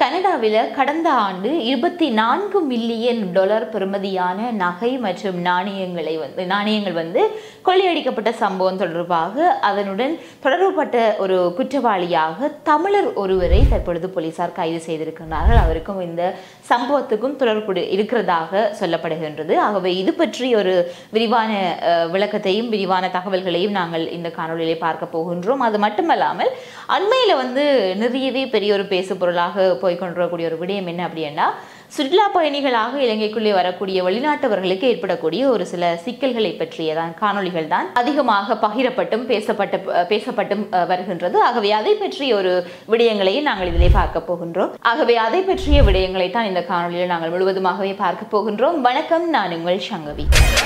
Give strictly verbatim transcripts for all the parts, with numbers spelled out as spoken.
கனடாவில் கடந்த ஆண்டு இருபத்தி நான்கு மில்லியன் டாலர் பெறுமதியான நகை மற்றும் நாணயங்களை வந்து நாணயங்கள் வந்து கொள்ளையடிக்கப்பட்ட சம்பவம் தொடர்பாக அதனுடன் தொடர்புபட்ட ஒரு குற்றவாளியாக தமிழர் ஒருவரை தற்பொழுது போலீசார் கைது செய்திருக்கிறார்கள். அவருக்கும் இந்த சம்பவத்துக்கும் தொடர்பு இருக்கிறதாக சொல்லப்படுகின்றது. ஆகவே இது பற்றி ஒரு விரிவான விளக்கத்தையும் விரிவான தகவல்களையும் நாங்கள் இந்த காணொலியிலே பார்க்க போகின்றோம். அது மட்டுமல்லாமல் அண்மையில் வந்து நிறையவே பெரிய ஒரு பேசு பொருளாக போய்கொண்டிருக்கக்கூடிய ஒரு விடயம் என்ன அப்படின்னா, சுற்றுலா பயணிகளாக இலங்கைக்குள்ளே வரக்கூடிய வெளிநாட்டவர்களுக்கு ஏற்படக்கூடிய ஒரு சில சிக்கல்களை பற்றியதான் காணொலிகள் தான் அதிகமாக பகிரப்பட்டும் பேசப்பட்டு பேசப்பட்டும் வருகின்றது. ஆகவே அதை பற்றிய ஒரு விடயங்களையும் நாங்கள் இதிலே பார்க்க போகின்றோம். ஆகவே அதை பற்றிய விடயங்களை தான் இந்த காணொலியில் நாங்கள் முழுவதுமாகவே பார்க்க போகின்றோம். வணக்கம், நான் உங்கள் சங்கவி.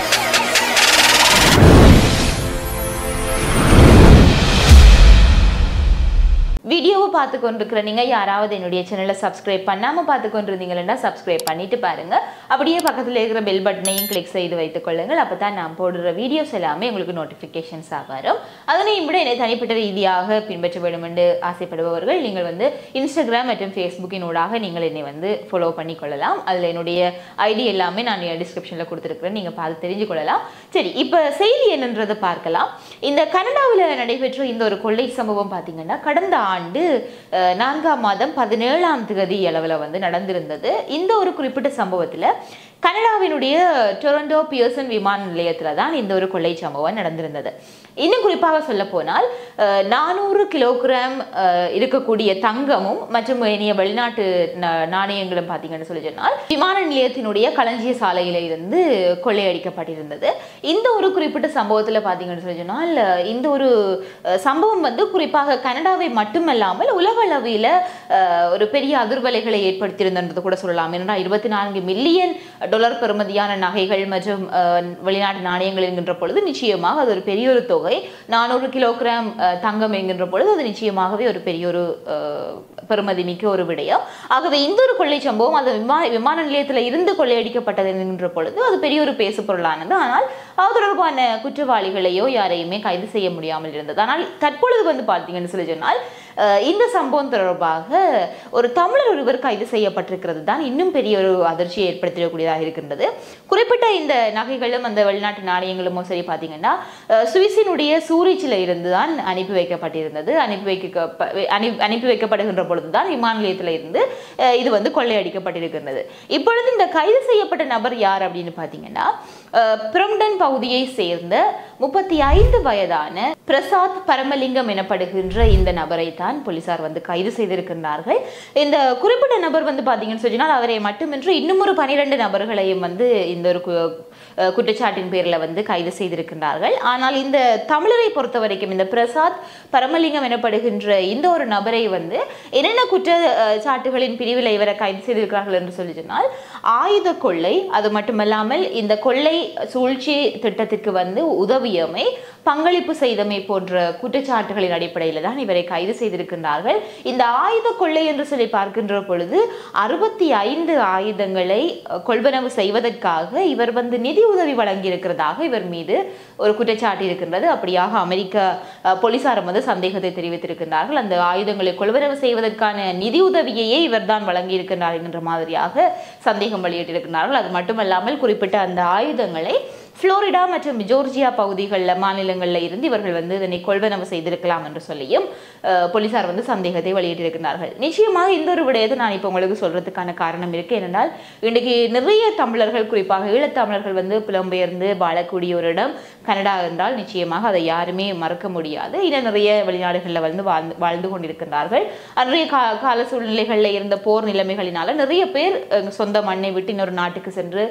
வீடியோவை பார்த்து கொண்டிருக்கிற நீங்கள் யாராவது என்னுடைய சேனலை சப்ஸ்கிரைப் பண்ணாமல் பார்த்து கொண்டிருந்தீங்கன்னா சப்ஸ்கிரைப் பண்ணிட்டு பாருங்கள். அப்படியே பக்கத்தில் இருக்கிற பெல் பட்டனையும் கிளிக் செய்து வைத்துக் கொள்ளுங்கள். அப்போ தான் நான் போடுற வீடியோஸ் எல்லாமே உங்களுக்கு நோட்டிஃபிகேஷன்ஸாக வரும். அதனையும் விட என்னை தனிப்பட்ட ரீதியாக பின்பற்ற வேண்டும் என்று ஆசைப்படுபவர்கள் நீங்கள் வந்து இன்ஸ்டாகிராம் மற்றும் ஃபேஸ்புக்கின் ஊடாக நீங்கள் என்னை வந்து ஃபாலோ பண்ணி கொள்ளலாம். அதில் என்னுடைய ஐடி எல்லாமே நான் டிஸ்கிரிப்ஷனில் கொடுத்துருக்குறேன், நீங்கள் பார்த்து தெரிஞ்சு கொள்ளலாம். சரி, இப்போ செய்தி என்னன்றதை பார்க்கலாம். இந்த கனடாவில் நடைபெற்ற இந்த ஒரு கொள்ளை சம்பவம் பார்த்தீங்கன்னா கடந்த ஆண்டு நான்காம் மாதம் பதினேழாம் தேதி அளவில் வந்து நடந்திருந்தது. இந்த ஒரு குறிப்பிட்ட சம்பவத்தில் கனடாவினுடைய டொரண்டோ பியர்சன் விமான நிலையத்தில் தான் இந்த ஒரு கொள்ளை சம்பவம் நடந்திருந்தது. இன்னும் குறிப்பாக சொல்ல போனால் நானூறு கிலோகிராம் இருக்கக்கூடிய தங்கமும் மற்றும் இனிய வெளிநாட்டு நாணயங்களும் பார்த்தீங்கன்னு சொல்லி சொன்னால் விமான நிலையத்தினுடைய களஞ்சிய சாலையில இருந்து கொள்ளையடிக்கப்பட்டிருந்தது. இந்த ஒரு குறிப்பிட்ட சம்பவத்தில் பார்த்தீங்கன்னு சொல்லி சொன்னால் இந்த ஒரு சம்பவம் வந்து குறிப்பாக கனடாவை மட்டுமல்லாமல் உலக அளவில் ஒரு பெரிய அதிர்வலைகளை ஏற்படுத்தியிருந்தது கூட சொல்லலாம். ஏன்னா இருபத்தி நான்கு மில்லியன் டாலர் பெறுமதியான நகைகள் மற்றும் வெளிநாட்டு நாணயங்கள் என்கின்ற பொழுது நிச்சயமாக அது ஒரு பெரிய ஒரு தொகை. நானூறு கிலோகிராம் தங்கம் என்கின்ற பொழுது அது நிச்சயமாகவே ஒரு பெரிய ஒரு பெறுமதி மிக்க ஒரு விடயம். ஆகவே இந்த ஒரு கொள்ளை சம்பவம் அது விமான விமான நிலையத்தில் இருந்து கொள்ளையடிக்கப்பட்டது என்கின்ற பொழுது அது பெரிய ஒரு பேசு பொருளானது. ஆனால் அது தொடர்பான குற்றவாளிகளையோ யாரையுமே கைது செய்ய முடியாமல் இருந்தது. ஆனால் தற்பொழுது வந்து பார்த்தீங்கன்னு சொல்லி சொன்னால் இந்த சம்பவம் தொடர்பாக ஒரு தமிழர் ஒருவர் கைது செய்யப்பட்டிருக்கிறது தான் இன்னும் பெரிய ஒரு அதிர்ச்சியை ஏற்படுத்தக்கூடியதாக இருக்கின்றது. குறிப்பிட்ட இந்த நகைகளும் அந்த வெளிநாட்டு நாணயங்களும் சரி பார்த்தீங்கன்னா சுவிஸினுடைய சூரிச்சில் இருந்து தான் அனுப்பி வைக்கப்பட்டிருந்தது. அனுப்பி வைக்க அனுப்பி வைக்கப்படுகின்ற பொழுதுதான் விமான நிலையத்தில் இருந்து இது வந்து கொள்ளையடிக்கப்பட்டிருக்கின்றது. இப்பொழுது இந்த கைது செய்யப்பட்ட நபர் யார் அப்படின்னு பார்த்தீங்கன்னா பிரம்டன் பகுதியை சேர்ந்த முப்பத்தி ஐந்து வயதான பிரசாத் பரமலிங்கம் எனப்படுகின்ற இந்த நபரை தான் போலீசார் வந்து கைது செய்திருக்கிறார்கள். இந்த குறிப்பிட்ட நபர் வந்து பார்த்தீங்கன்னு சொன்னால் அவரை மட்டுமின்றி இன்னும் ஒரு பனிரெண்டு நபர்களையும் வந்து இந்த ஒரு குற்றச்சாட்டின் பேரில் வந்து கைது செய்திருக்கிறார்கள். ஆனால் இந்த தமிழரை பொறுத்த வரைக்கும் இந்த பிரசாத் பரமலிங்கம் எனப்படுகின்ற இந்த ஒரு நபரை வந்து என்னென்ன குற்றச்சாட்டுகளின் பிரிவில் இவரை கைது செய்திருக்கிறார்கள் என்று சொல்லி சொன்னால் ஆயுத கொள்ளை, அது மட்டுமல்லாமல் இந்த கொள்ளை சூழ்ச்சி திட்டத்திற்கு வந்து உதவியமை, பங்களிப்பு செய்தமை போன்ற குற்றச்சாட்டுகளின் அடிப்படையில் தான் இவரை கைது செய்திருக்கின்றார்கள். இந்த ஆயுத கொள்ளை என்று சொல்லி பார்க்கின்ற பொழுது அறுபத்தி ஐந்து ஆயுதங்களை கொள்வனவு செய்வதற்காக இவர் வந்து நிதி உதவி வழங்கி இருக்கிறதாக இவர் மீது ஒரு குற்றச்சாட்டு இருக்கின்றது. அப்படியாக அமெரிக்க போலீசாரும் வந்து சந்தேகத்தை தெரிவித்திருக்கின்றார்கள். அந்த ஆயுதங்களை கொள்வனவு செய்வதற்கான நிதி உதவியையே இவர் தான் வழங்கி இருக்கின்றார் என்கின்ற மாதிரியாக சந்தேகம் வெளியிட்டிருக்கிறார்கள். அது மட்டுமல்லாமல் குறிப்பிட்ட அந்த ஆயுதங்களை புளோரிடா மற்றும் ஜோர்ஜியா பகுதிகளில் மாநிலங்களில் இருந்து இவர்கள் வந்து இதனை கொள்வனவு செய்திருக்கலாம் என்று சொல்லியும் போலீசார் வந்து சந்தேகத்தை வெளியிட்டிருக்கிறார்கள். நிச்சயமாக இந்த ஒரு விடயத்தை நான் இப்போ உங்களுக்கு சொல்றதுக்கான காரணம் இருக்கு. ஏனென்றால் இன்றைக்கு நிறைய தமிழர்கள், குறிப்பாக ஈழத்தமிழர்கள் வந்து புலம்பெயர்ந்து வாழக்கூடிய ஒரு இடம் கனடா என்றால் நிச்சயமாக அதை யாருமே மறக்க முடியாது. இன்னும் நிறைய வெளிநாடுகளில் வந்து வாழ்ந்து வாழ்ந்து கொண்டிருக்கிறார்கள். அன்றைய கா கால சூழ்நிலைகளில் இருந்த போர் நிலைமைகளினால நிறைய பேர் சொந்த மண்ணை விட்டு இன்னொரு நாட்டுக்கு சென்று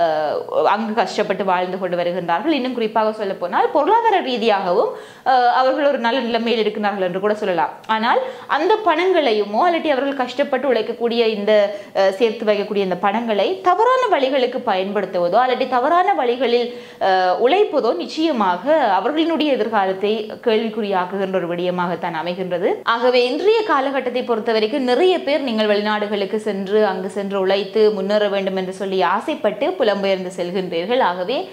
அங்கு கஷ்டப்பட்டு வாழ்ந்து கொண்டு வருகின்றார்கள். இன்னும் குறிப்பாக சொல்ல போனால் பொருளாதார ரீதியாகவும் அவர்கள் ஒரு நல்ல நிலைமையில் இருக்கிறார்கள் என்று கூட சொல்லலாம். ஆனால் அந்த பணங்களையுமோ அல்லது அவர்கள் கஷ்டப்பட்டு உழைக்கக்கூடிய இந்த சேர்த்து வைக்கக்கூடிய இந்த பணங்களை தவறான வழிகளுக்கு பயன்படுத்துவதோ அல்லது தவறான வழிகளில் உழைப்பதோ நிச்சயமாக அவர்களினுடைய எதிர்காலத்தை கேள்விக்குறியாக்குகின்ற ஒரு விடயமாகத்தான் அமைகின்றது. ஆகவே இன்றைய காலகட்டத்தை பொறுத்த வரைக்கும் நிறைய பேர் நீங்கள் வெளிநாடுகளுக்கு சென்று அங்கு சென்று உழைத்து முன்னேற வேண்டும் என்று சொல்லி ஆசைப்பட்டு புலம்பெயர்ந்து செல்கின்றீர்கள். ஆகவே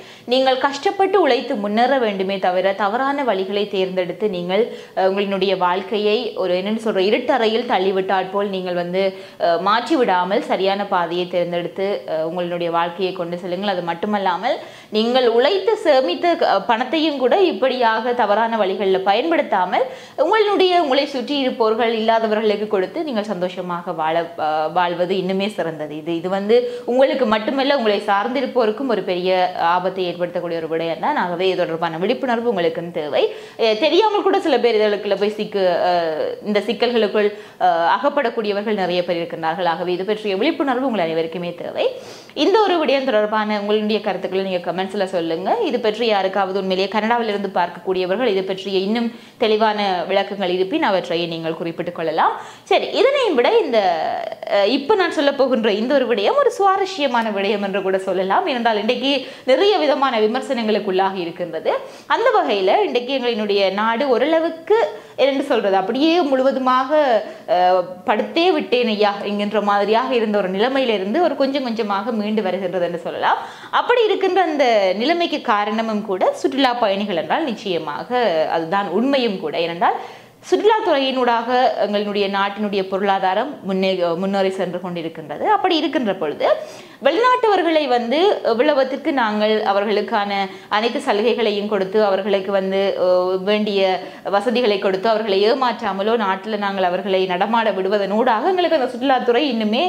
நீங்கள் கஷ்டப்பட்டு உழைத்து முன்னேற வேண்டுமே தவிர தவறான வழிகளை தேர்ந்தெடுத்து நீங்கள் உங்களுடைய வாழ்க்கையை ஒரு என்னென்னு சொல்கிற இருட்டறையில் தள்ளிவிட்டால் போல் நீங்கள் வந்து மாற்றி விடாமல் சரியான பாதையை தேர்ந்தெடுத்து உங்களுடைய வாழ்க்கையை கொண்டு செல்லுங்கள். அது மட்டுமல்லாமல் நீங்கள் உழைத்து சேமித்த பணத்தையும் கூட இப்படியாக தவறான வழிகளில் பயன்படுத்தாமல் உங்களுடைய உங்களை சுற்றி இருப்பவர்கள் இல்லாதவர்களுக்கு கொடுத்து நீங்கள் சந்தோஷமாக வாழ வாழ்வது இன்னுமே சிறந்தது. இது இது வந்து உங்களுக்கு மட்டுமல்ல உங்களை சார்ந்திருப்போருக்கும் ஒரு பெரிய ஆபத்தை ஏற்படுத்தக்கூடிய ஒரு விடயம் தான். ஆகவே இது தொடர்பான விழிப்புணர்வு உங்களுக்குன்னு தேவை. தெரியாமல் கூட சில பேர் இதற்குள்ள போய் சிக்கு இந்த சிக்கல்களுக்குள் அகப்படக்கூடியவர்கள் நிறைய பேர் இருக்கின்றார்கள். ஆகவே இது பற்றிய விழிப்புணர்வு உங்கள் அனைவருக்குமே தேவை. இந்த ஒரு விடயம் தொடர்பான உங்களுடைய கருத்துக்களை நீங்கள் கமெண்ட்ஸ்ல சொல்லுங்க. இது பற்றி யாருக்காவது உண்மையிலேயே கனடாவிலிருந்து பார்க்கக்கூடியவர்கள் இது பற்றிய இன்னும் தெளிவான விளக்கங்கள் இருப்பின் அவற்றை நீங்கள் குறிப்பிட்டுக் கொள்ளலாம். சரி, இதனையும் விட இந்த இப்ப நான் சொல்ல போகின்ற இந்த ஒரு விடயம் ஒரு சுவாரஸ்யமான விடயம் என்று கூட சொல்லலாம். ஏனென்றால் இன்றைக்கு நிறைய விதமான விமர்சனங்களுக்குள்ளாக இருக்கின்றது. அந்த வகையில இன்றைக்கு எங்களினுடைய நாடு ஓரளவுக்கு என்று சொல்றது அப்படியே முழுவதுமாக படுத்தே விட்டேன் ஐயா என்கின்ற மாதிரியாக இருந்த ஒரு நிலைமையிலிருந்து ஒரு கொஞ்சம் கொஞ்சமாக மீண்டு வருகின்றது என்று சொல்லலாம். அப்படி இருக்கின்ற அந்த நிலைமைக்கு காரணமும் கூட சுற்றுலா பயணிகள் என்றால் நிச்சயமாக அதுதான் உண்மையும் கூட. ஏனென்றால் சுற்றுலாத்துறையினூடாக எங்களுடைய நாட்டினுடைய பொருளாதாரம் முன்னே முன்னேறி சென்று கொண்டிருக்கின்றது. அப்படி இருக்கின்ற பொழுது வெளிநாட்டவர்களை வந்து எவ்வளவுக்கு நாங்கள் அவர்களுக்கான அனைத்து சலுகைகளையும் கொடுத்து அவர்களுக்கு வந்து வேண்டிய வசதிகளை கொடுத்து அவர்களை ஏமாற்றாமலோ நாட்டில் நாங்கள் அவர்களை நடமாட விடுவதனூடாக எங்களுக்கு அந்த சுற்றுலாத்துறை இன்னுமே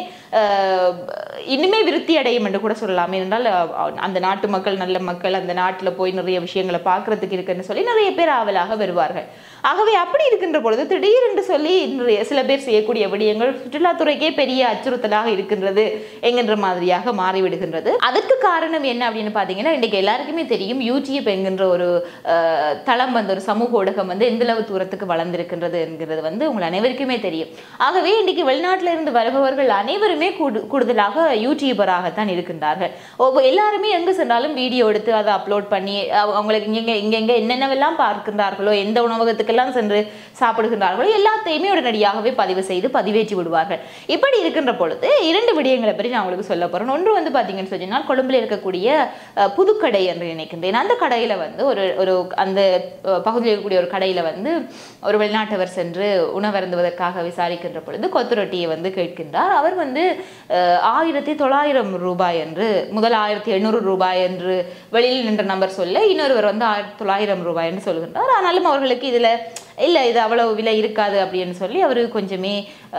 இன்னுமே விருத்தி அடையும் என்று கூட சொல்லலாம். ஏனென்றால் அந்த நாட்டு மக்கள் நல்ல மக்கள், அந்த நாட்டில் போய் நிறைய விஷயங்களை பார்க்கறதுக்கு இருக்குன்னு சொல்லி நிறைய பேர் ஆவலாக வருவார்கள். ஆகவே அப்படி இருக்கின்ற பொழுது திடீரென்று சொல்லி சில பேர் செய்யக்கூடிய விடயங்கள் சுற்றுலாத்துறைக்கே பெரிய அச்சுறுத்தலாக இருக்கின்றது என்கின்ற மாதிரியாக மாறிவிடுகின்றது. அதற்கு காரணம் என்ன அப்படின்னு பார்த்தீங்கன்னா, இன்றைக்கு எல்லாருக்குமே தெரியும் யூடியூப் என்கின்ற ஒரு தளம் வந்து ஒரு சமூக ஊடகம் வந்து எந்தளவு தூரத்துக்கு வளர்ந்திருக்கின்றது என்கிறது வந்து உங்கள் அனைவருக்குமே தெரியும். ஆகவே இன்றைக்கு வெளிநாட்டில இருந்து வருபவர்கள் அனைவருமே கூடுதலாக யூடியூபராகத்தான் இருக்கின்றார்கள். ஒவ்வொரு எல்லாருமே எங்கு சென்றாலும் வீடியோ எடுத்து அதை அப்லோட் பண்ணி அவங்களுக்கு இங்கே இங்கெங்க என்னென்னவெல்லாம் பார்க்கின்றார்களோ, எந்த உணவகத்துக்கெல்லாம் சென்று சாப்பிடுகின்றார்களோ எல்லாத்தையுமே உடனடியாகவே பதிவு செய்து பதிவேற்றி விடுவார்கள். இப்படி இருக்கின்ற பொழுது இரண்டு விடயங்களை பற்றி நான் உங்களுக்கு சொல்ல போறேன். ஒன்று வந்து பார்த்தீங்கன்னு சொன்னால் கொழும்பில் இருக்கக்கூடிய புதுக்கடை என்று நினைக்கின்றேன். அந்த கடையில் வந்து ஒரு ஒரு அந்த பகுதியில் இருக்கக்கூடிய ஒரு கடையில் வந்து ஒரு வெளிநாட்டவர் சென்று உணவருந்துவதற்காக விசாரிக்கின்ற பொழுது கொத்து ரொட்டியை வந்து கேட்கின்றார். அவர் வந்து ஆயிரத்தி தொள்ளாயிரம் ரூபாய் என்று முதல் ஆயிரத்தி எண்ணூறு ரூபாய் என்று வெளியில் நின்ற நம்பர் சொல்ல இன்னொருவர் வந்து ஆயிரத்தி தொள்ளாயிரம் ரூபாய் என்று சொல்கின்றார். ஆனாலும் அவர்களுக்கு இதுல இல்லை இது அவ்வளவு விலை இருக்காது அப்படின்னு சொல்லி அவர் கொஞ்சமே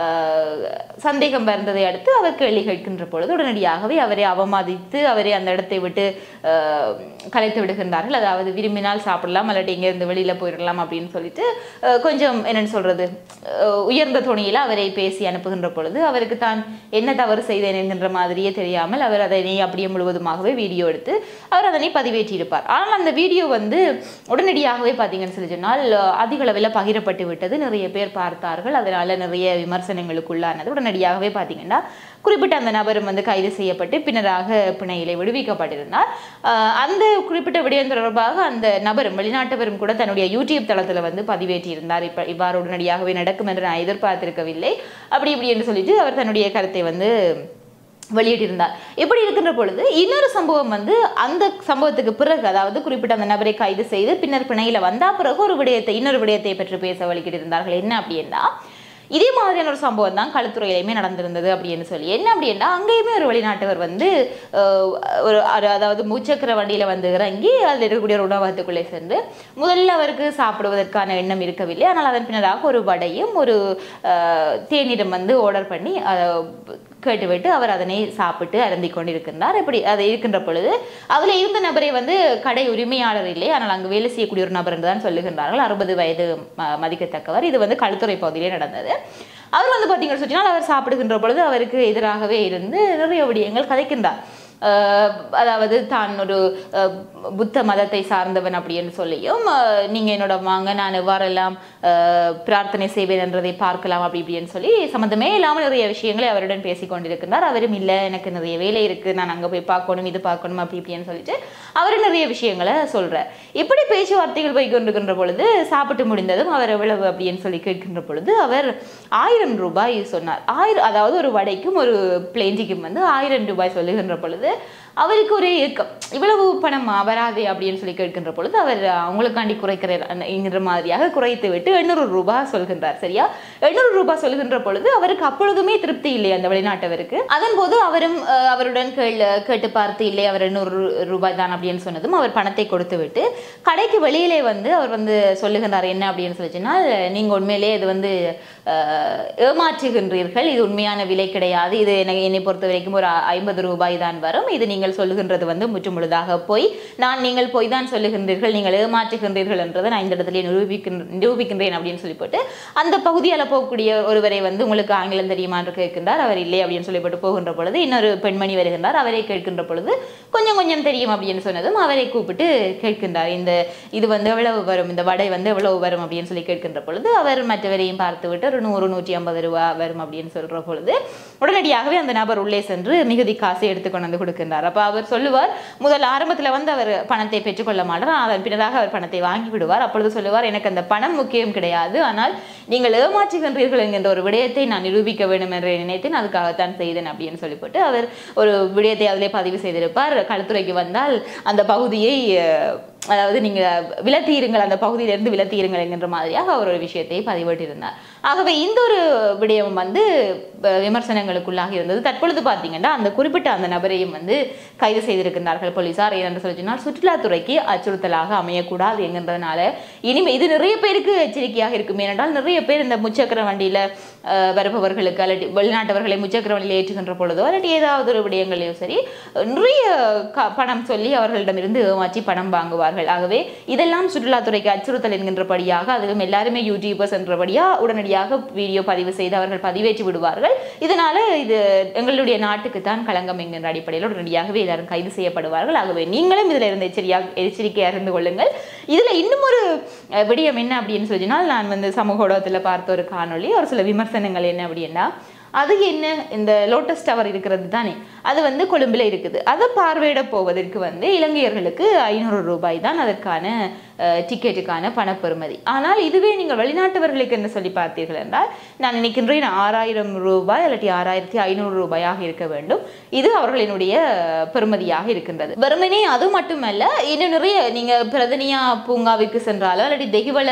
சந்தேகம் வந்ததை அடுத்து அவர் கேள்வி கேட்கின்ற பொழுது உடனடியாகவே அவரை அவமதித்து அவரை அந்த இடத்தை விட்டு கலைத்து விடுகின்றார்கள். அதாவது விரும்பினால் சாப்பிடலாம் அல்லது இங்கேருந்து வெளியில் போயிடலாம் அப்படின்னு சொல்லிட்டு கொஞ்சம் என்னென்னு சொல்றது உயர்ந்த துணியில் அவரை பேசி அனுப்புகின்ற பொழுது அவருக்கு தான் என்ன தவறு செய்தேன் என்கின்ற மாதிரியே தெரியாமல் அவர் அதனை அப்படியே முழுவதுமாகவே வீடியோ எடுத்து அவர் அதனை பதிவேற்றியிருப்பார். ஆனால் அந்த வீடியோ வந்து உடனடியாகவே பார்த்தீங்கன்னு சொல்லி சொன்னால் அதிக அளவில் பகிரப்பட்டு விட்டது. நிறைய பேர் பார்த்தார்கள். அதனால நிறைய விமர்சனங்களுக்குள்ளானது. உடனடியாகவே பார்த்தீங்கன்னா குறிப்பிட்ட அந்த நபரும் வந்து கைது செய்யப்பட்டு பின்னராக பிணையிலே விடுவிக்கப்பட்டிருந்தார். அந்த குறிப்பிட்ட விடயம் தொடர்பாக அந்த நபரும் வெளிநாட்டவரும் கூட தன்னுடைய யூடியூப் தளத்தில் வந்து பதிவேற்றியிருந்தார். இப்ப இவ்வாறு உடனடியாகவே நடக்கும் என்று நான் எதிர்பார்த்திருக்கவில்லை அப்படி இப்படி என்று சொல்லிட்டு அவர் தன்னுடைய கருத்தை வந்து வெளியிட்டிருந்தார். இப்படி இருக்கின்ற பொழுது இன்னொரு சம்பவம் வந்து அந்த சம்பவத்துக்கு பிறகு அதாவது குறிப்பிட்ட அந்த நபரை கைது செய்து பின்னர் பிணையில வந்தா பிறகு ஒரு விடயத்தை இன்னொரு விடயத்தை பற்றி பேச வலிக்கிட்டிருந்தார்கள். என்ன அப்படின்னா இதே மாதிரியான ஒரு சம்பவம் தான் களுத்துறையிலையுமே நடந்திருந்தது அப்படின்னு சொல்லி. என்ன அப்படின்னா அங்கேயுமே ஒரு வெளிநாட்டவர் வந்து ஒரு அதாவது முச்சக்கர வண்டியில வந்து இறங்கி அதில் இருக்கக்கூடிய ஒரு உணவகத்துக்குள்ளே சென்று முதல்ல அவருக்கு சாப்பிடுவதற்கான எண்ணம் இருக்கவில்லை. ஆனால் அதன் பின்னராக ஒரு வடையும் ஒரு தேநீரும் வந்து ஆர்டர் பண்ணி கேட்டுவிட்டு அவர் அதனை சாப்பிட்டு அருந்தி கொண்டிருக்கின்றார். இப்படி அதை இருக்கின்ற பொழுது அதில் இருந்த நபரை வந்து கடை உரிமையாளர் இல்லை, ஆனால் அங்கு வேலை செய்யக்கூடிய ஒரு நபர் என்று தான் சொல்லுகின்றார்கள். அறுபது வயது மதிக்கத்தக்கவர். இது வந்து களுத்துறை பகுதியிலே நடந்தது. அவர் வந்து பார்த்தீங்கன்னு சொன்னால் அவர் சாப்பிடுகின்ற பொழுது அவருக்கு எதிராகவே இருந்து நிறைய விடயங்கள் கதைக்கின்றார். அதாவது தான் ஒரு புத்த மதத்தை சார்ந்தவன் அப்படின்னு சொல்லியும் நீங்கள் என்னோட வாங்க நான் எவ்வாறெல்லாம் பிரார்த்தனை செய்வேன் என்றதை பார்க்கலாம் அப்படி இப்படின்னு சொல்லி சம்மந்தமே இல்லாமல் நிறைய விஷயங்களை அவருடன் பேசி கொண்டிருக்கின்றார். அவரும் இல்லை எனக்கு நிறைய வேலை இருக்குது, நான் அங்கே போய் பார்க்கணும் இது பார்க்கணும் அப்படி இப்படின்னு சொல்லிட்டு அவர் நிறைய விஷயங்களை சொல்கிறார். இப்படி பேச்சுவார்த்தைகள் போய் கொண்டிருக்கின்ற பொழுது சாப்பிட்டு முடிந்ததும் அவர் எவ்வளவு அப்படின்னு சொல்லி கேட்கின்ற பொழுது அவர் ஆயிரம் ரூபாய் சொன்னார். ஆயிரம் அதாவது ஒரு வடைக்கும் ஒரு பிளேஞ்சிக்கும் வந்து ஆயிரம் ரூபாய் சொல்லுகின்ற பொழுது அவருக்கு ஒரே ஏக்கம், இவ்வளவு பணம் வராது அப்படின்னு சொல்லி கேட்கின்ற பொழுது அவர் அவங்களுக்காண்டி குறைக்கிற மாதிரியாக குறைத்து விட்டு எண்ணூறு ரூபாய் சொல்கின்றார். சரியா, எண்ணூறு ரூபாய் சொல்கின்ற பொழுது அவருக்கு அப்பொழுதுமே திருப்தி இல்லை அந்த வெளிநாட்டவருக்கு. அதன் போது அவரும் அவருடன் கேட்டு பார்த்து இல்லை அவர் எண்ணூறு ரூபாய் தான் அப்படின்னு சொன்னதும் அவர் பணத்தை கொடுத்து விட்டு கடைக்கு வெளியிலே வந்து அவர் வந்து சொல்லுகின்றார் என்ன அப்படின்னு சொல்லிச்சுன்னா, நீங்க உண்மையிலே இது வந்து ஏமாற்றுகின்றீர்கள், இது உண்மையான விலை கிடையாது, இது என்னை பொறுத்த வரைக்கும் ஒரு ஐம்பது ரூபாய் தான் வரும், இது நீங்கள் சொல்லுகின்றது வந்து முற்றுமுழுதாக போய், நான் நீங்கள் போய் தான் சொல்லுகின்றீர்கள், நீங்கள் ஏமாற்றுகின்றீர்கள் என்றதை நான் இந்த இடத்துல நிரூபிக்கின்ற நிரூபிக்கின்றேன் அப்படின்னு சொல்லி போட்டு அந்த பகுதியால் போகக்கூடிய ஒருவரை வந்து உங்களுக்கு ஆங்கிலம் தெரியுமா என்று கேட்கின்றார். அவர் இல்லை அப்படின்னு சொல்லிப்பட்டு போகின்ற பொழுது இன்னொரு பெண்மணி வருகின்றார். அவரை கேட்கின்ற பொழுது கொஞ்சம் கொஞ்சம் தெரியும் அப்படின்னு சொன்னதும் அவரை கூப்பிட்டு கேட்கின்றார், இந்த இது வந்து எவ்வளவு வரும், இந்த வடை வந்து எவ்வளவு வரும் அப்படின்னு சொல்லி கேட்கின்ற பொழுது அவர் மற்றவரையும் பார்த்து விட்டு ஒரு நூறு நூற்றி ஐம்பது ரூபா வரும் அப்படின்னு சொல்ற பொழுது உடனடியாகவே அந்த நபர் உள்ளே சென்று மிகுதி காசை எடுத்துக்கொண்டு வந்து கொடுக்கின்றார். அப்ப அவர் சொல்லுவார், முதல் ஆரம்பத்துல வந்து அவர் பணத்தை பெற்றுக்கொள்ள மாட்டார், அதன் பின்னதாக அவர் பணத்தை வாங்கி விடுவார். அப்பொழுது சொல்லுவார், எனக்கு அந்த பணம் முக்கியம் கிடையாது, ஆனால் நீங்கள் ஏமாற்றுகின்றீர்கள் என்கின்ற ஒரு விடயத்தை நான் நிரூபிக்க வேண்டும் என்று நினைத்தேன், அதுக்காகத்தான் செய்தேன் அப்படின்னு சொல்லிவிட்டு அவர் ஒரு விடயத்தை அதிலே பதிவு செய்திருப்பார். களுத்துறைக்கு வந்தால் அந்த பகுதியை அதாவது நீங்க விலத்தீருங்கள், அந்த பகுதியிலிருந்து விலத்தீருங்கள் என்கின்ற மாதிரியாக அவர் ஒரு விஷயத்தை பதிவிட்டிருந்தார். ஆகவே இந்த ஒரு விடயம் வந்து விமர்சனங்களுக்குள்ளாக இருந்தது. தற்பொழுது பார்த்தீங்கன்னா அந்த குறிப்பிட்ட அந்த நபரையும் வந்து கைது செய்திருக்கின்றார்கள் போலீசார். ஏனென்று சொல்லிச்சுனால் சுற்றுலாத்துறைக்கு அச்சுறுத்தலாக அமையக்கூடாது என்கின்றதுனால இனிமே இது நிறைய பேருக்கு எச்சரிக்கையாக இருக்கும். ஏனென்றால் நிறைய பேர் இந்த முச்சக்கர வண்டியில வருபவர்களுக்கு அல்லது வெளிநாட்டவர்களை முச்சக்கர வண்டியில் ஏற்றுகின்ற பொழுதோ அல்லது ஏதாவது ஒரு விடயங்களையோ சரி நிறைய பணம் சொல்லி அவர்களிடமிருந்து ஏமாற்றி பணம் வாங்குவார்கள். ஆகவே இதெல்லாம் சுற்றுலாத்துறைக்கு அச்சுறுத்தல் என்கின்றபடியாக அதிலும் எல்லாருமே யூடியூபர்ஸ் என்றபடியா உடனடியாக வீடியோ பதிவு செய்து அவர்கள் பதிவேற்றி விடுவார்கள். இதனால இது எங்களுடைய நாட்டுக்கு தான் களங்கம் என்கின்ற அடிப்படையில் உடனடியாகவே எல்லாரும் கைது செய்யப்படுவார்கள். ஆகவே நீங்களும் இதுல இருந்து எச்சரிக்கையாக எச்சரிக்கையாக இருந்து கொள்ளுங்கள். இதுல இன்னும் ஒரு விடயம் என்ன அப்படின்னு சொன்னால், நான் வந்து சமூக ஊடகத்துல பார்த்த ஒரு காணொளி, ஒரு சில விமர்சனங்கள் என்ன அப்படின்னா, அது என்ன இந்த லோட்டஸ் டவர் இருக்கிறது தானே, அது வந்து கொழும்புல இருக்குது, அதை பார்வையிட போவதற்கு வந்து இலங்கையர்களுக்கு ஐநூறு ரூபாய் தான் அதற்கான டிக்கெட்டுக்கான பணப்பெறுமதி. ஆனால் இதுவே நீங்கள் வெளிநாட்டவர்களுக்கு என்ன சொல்லி பார்த்தீர்கள் என்றால், நான் நினைக்கின்றேன் ஆறாயிரம் ரூபாய் அல்லது ஆறாயிரத்தி ஐநூறு ரூபாயாக இருக்க வேண்டும். இது அவர்களினுடைய பெறுமதியாக இருக்கின்றது. வெறுமனே அது மட்டுமல்ல, இன்னும் நிறைய நீங்க பிரதனியா பூங்காவிற்கு சென்றாலோ அல்லது தெஹிவல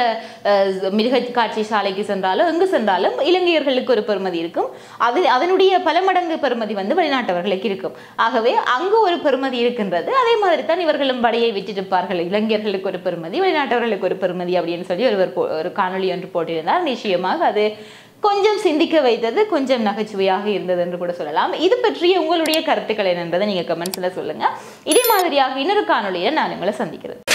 மிருக காட்சி சாலைக்கு சென்றாலோ எங்கு சென்றாலும் இலங்கையர்களுக்கு ஒரு பெறுமதி இருக்கும். அது அதனுடைய பல மடங்கு பெறுமதி வந்து வெளிநாட்டவர்களுக்கு இருக்கும். ஆகவே அங்கு ஒரு பெறுமதி இருக்கின்றது. அதே மாதிரி தான் இவர்களும் படையை விட்டிருப்பார்கள். இலங்கையர்களுக்கு ஒரு பெறுமதி, வெளிநாட்டவர்களுக்கு ஒரு பெறுமதி அப்படின்னு சொல்லி ஒருவர் ஒரு காணொலி ஒன்று போட்டிருந்தார். நிச்சயமாக அது கொஞ்சம் சிந்திக்க வைத்தது, கொஞ்சம் நகைச்சுவையாக இருந்தது என்று கூட சொல்லலாம். இது பற்றிய உங்களுடைய கருத்துக்கள் என்னன்றதை நீங்க கமெண்ட்ஸ்ல சொல்லுங்க. இதே மாதிரியாக இன்னொரு காணொலியை நான் உங்களை சந்திக்கிறேன்.